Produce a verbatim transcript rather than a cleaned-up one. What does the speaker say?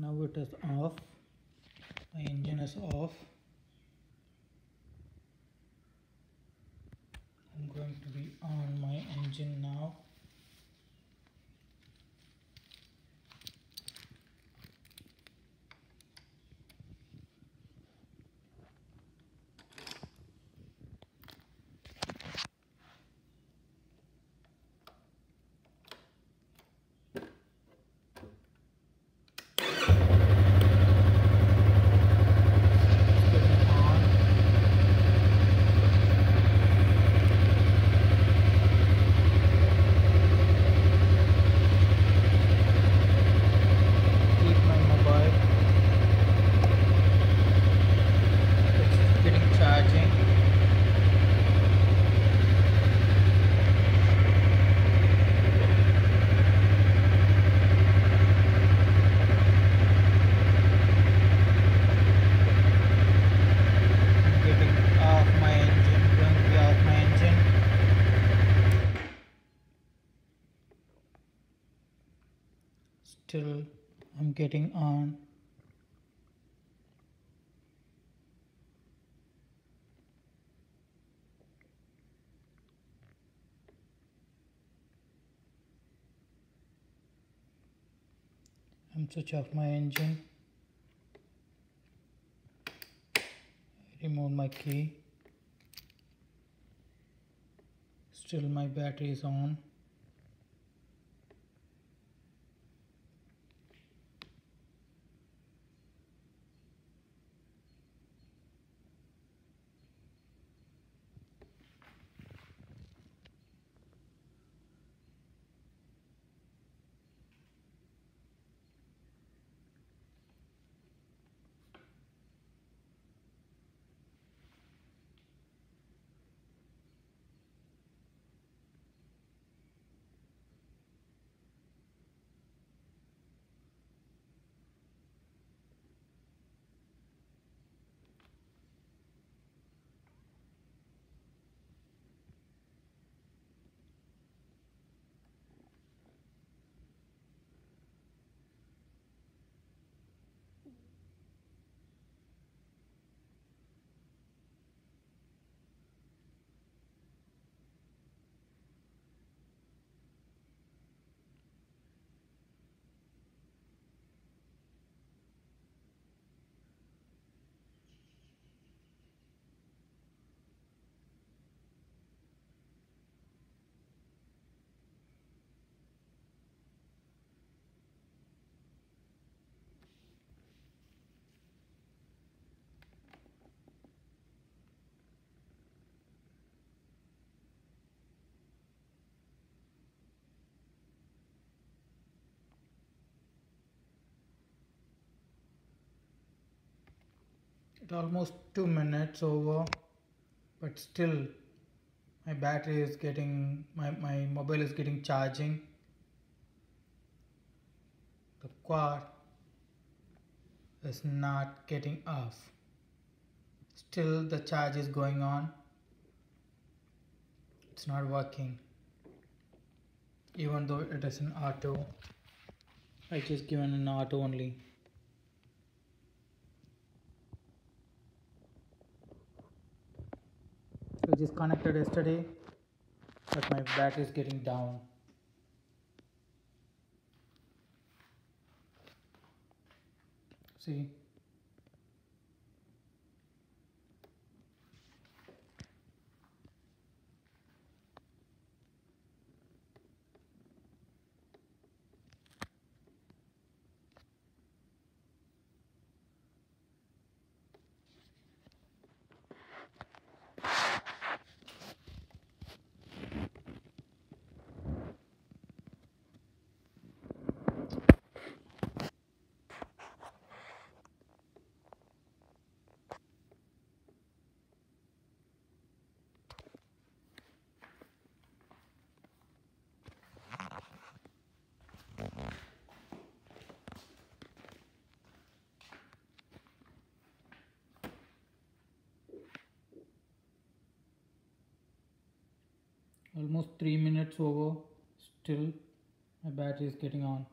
Now it is off. My engine is off. I'm going to be on my engine now. Still I'm getting on. I'm switch off my engine. Remove my key. Still my battery is on. It's almost two minutes over, but still my battery is getting, my, my mobile is getting charging. The quad is not getting off. Still the charge is going on. It's not working. Even though it is an auto. I just given an auto only. I just connected yesterday, but my battery is getting down. See? Almost three minutes over, still my battery is getting on.